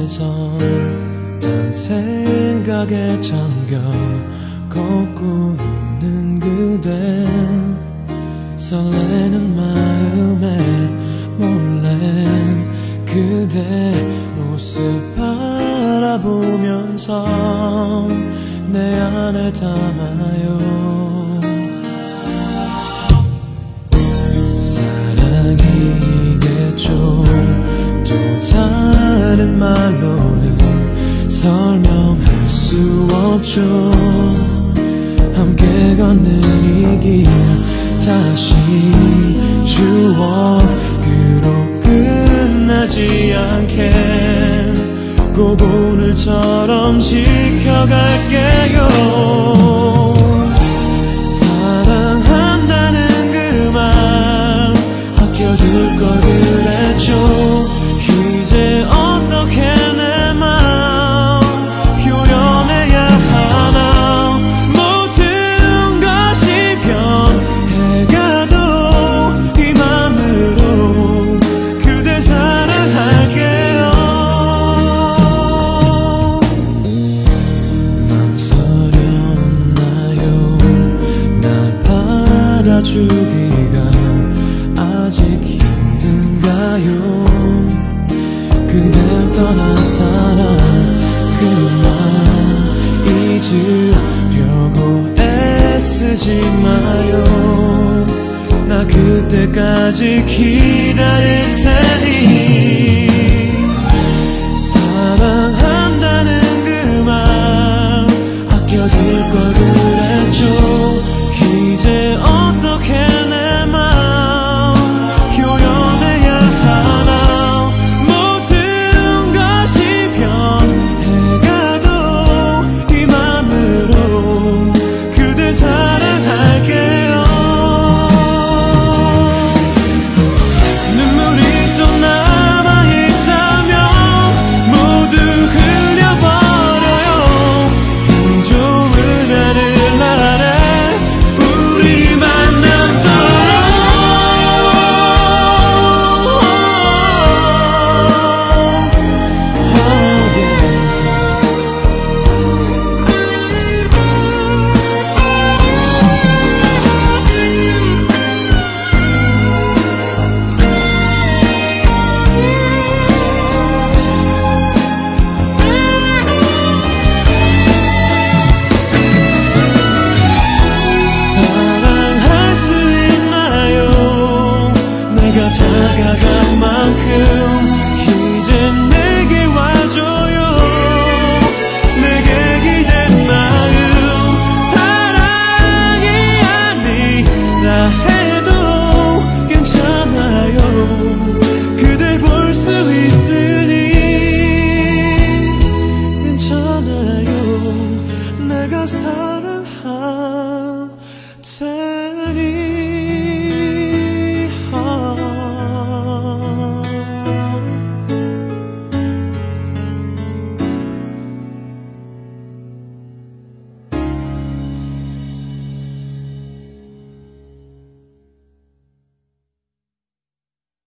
시선 딴 생각에 잠겨 걷고 있는 그대 설레는 마음에 몰래 그대 모습 바라보면서 내 안에 담아요. 사랑이겠죠. 또 다른 말로는 설명할 수 없죠. 함께 걷는 이 길 다시 추억으로 끝나지 않게 꼭 오늘처럼 지켜갈게요. 사랑한다는 그 말 아껴줄 걸 그랬죠. 이제 어떻게 내 맘 표현해야 하나. 모든 것이 변해가도 이 맘으로 그대 사랑할게요. 망설였나요? 날 받아주기가 아직 힘든가요? 그댈 떠난 사랑 그만 잊으려고 애쓰지 마요. 나 그때까지 기다릴 테니. 사랑한다는 그 말 아껴줄 걸 그랬죠. 이제 어떻게 내 맘 표현해야 하나. 모든 것이 변해가도 이 맘으로 그대 사랑할게요. 눈물이 또 남아있다면 모두 흘려버려요. 이 좋은 하늘날에 우리 만남도록. 사랑할 수 있나요? 내가 다가간 만큼 이제 내